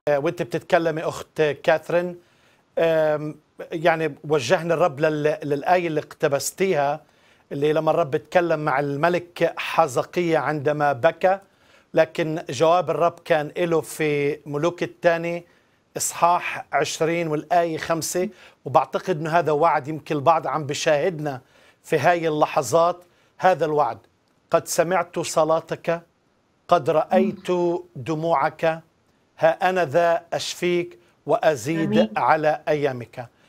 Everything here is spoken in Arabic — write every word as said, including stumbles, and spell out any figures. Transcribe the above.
وانت بتتكلمي اخت كاثرين، يعني وجهني الرب للآية اللي اقتبستيها، اللي لما الرب اتكلم مع الملك حزقية عندما بكى، لكن جواب الرب كان له في ملوك الثاني إصحاح عشرين والآية خمسة. وبعتقد أنه هذا وعد يمكن البعض عم بشاهدنا في هاي اللحظات. هذا الوعد: قد سمعت صلاتك، قد رأيت دموعك، ها أنا ذا أشفيك وأزيد آمين. على أيامك.